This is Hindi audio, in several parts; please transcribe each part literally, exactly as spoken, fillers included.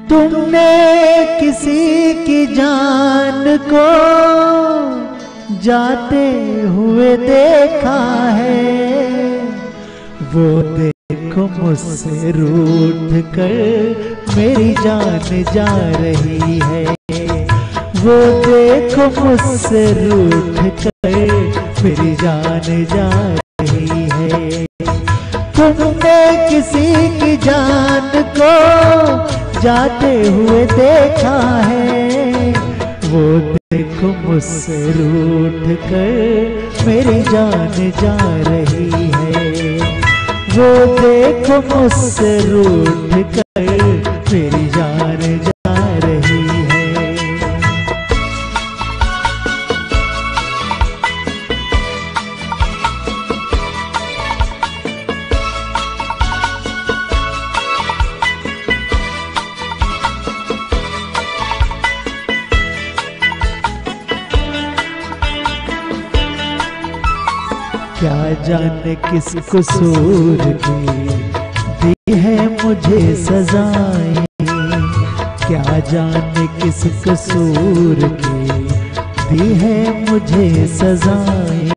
तुमने किसी की जान को जाते हुए देखा है, वो देखो मुझसे रूठ कर मेरी जान जा रही है। वो देखो मुझसे रूठ कर मेरी जान जा रही है। तुमने किसी की जान को जाते हुए देखा है, वो देखो मुझसे रूठ कर मेरी जान जा रही है। वो देखो मुझसे रूठ कर मेरी जान जा रही है। क्या जाने किस कसूर की दी है मुझे सजाएं, क्या जाने किस कसूर की दी है मुझे सजाएं।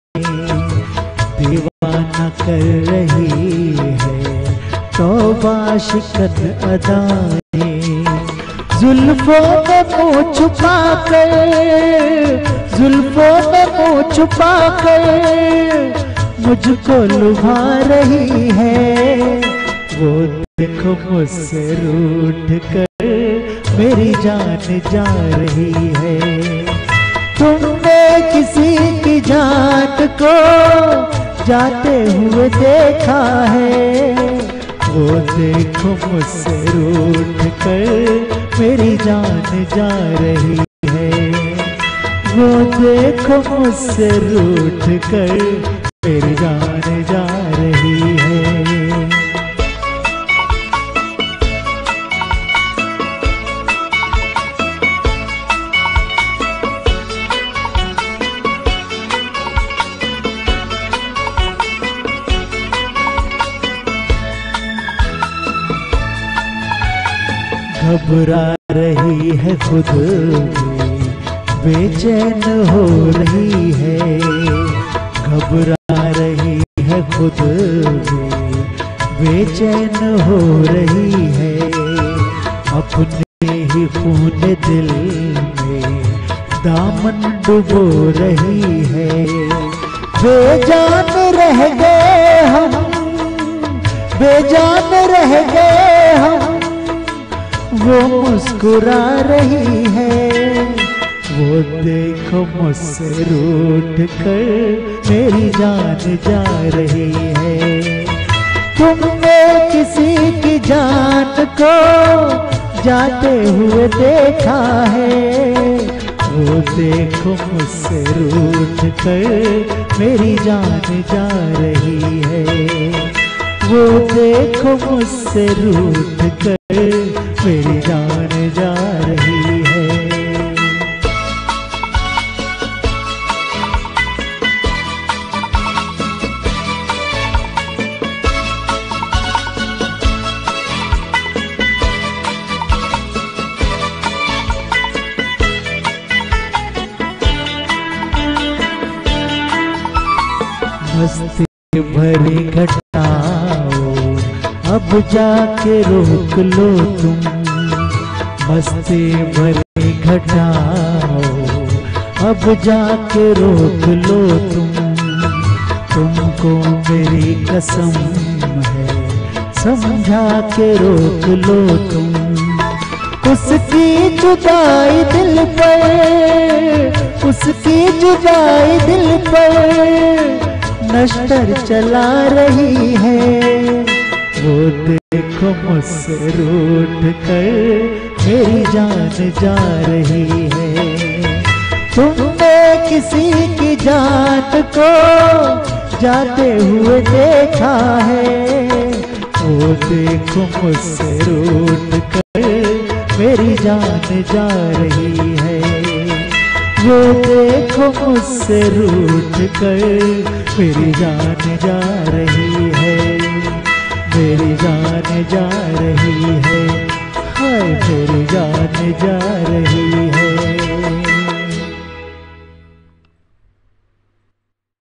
दीवाना कर रही है तौबा शिकन अदाएं, जुल्फों में मुँह छुपा कर, जुल्फों में मुँह छुपा कर मुझको लुभा रही है। वो देखो मुझसे रूठ कर मेरी जान जा रही है। तुमने किसी की जान को जाते हुए देखा है, वो देखो मुझसे रूठ कर मेरी जान जा रही है। वो देखो मुझसे रूठ कर मेरी जान जा रही है। घबरा रही है खुद भी, बेचैन हो रही है। घबरा रही है खुद भी, बेचैन हो रही है। अपने ही खून दिल में दामन डुबो रही है। बेजान रह गए हम, बेजान रह गए हम, वो मुस्कुरा रही है। वो देखो मुझसे रूठ कर मेरी जान जा रही है। तुमने किसी की जान को जाते हुए देखा है, वो देखो मुझसे रूठ कर मेरी जान जा रही है। वो देखो मुझसे रूठ कर मेरी जान जा रही है। मस्ती भरी घटाओ अब जाके रोक लो तुम, मस्ती भरी घटाओ अब जाके रोक लो तुम। तुमको मेरी कसम है समझा के रोक लो तुम। उसकी जुदाई दिल पर, उसकी जुदाई दिल पर नश्तर चला रही है। वो देखो मुझसे रूठ कर मेरी जान जा रही है। तुमने किसी की जान को जाते हुए देखा है, वो देखो मुझसे रूठ कर मेरी जान जा रही है। वो देखो मुझसे रूठ कर मेरी जान जा रही है, मेरी जान जा रही है। हाय मेरी जान जाए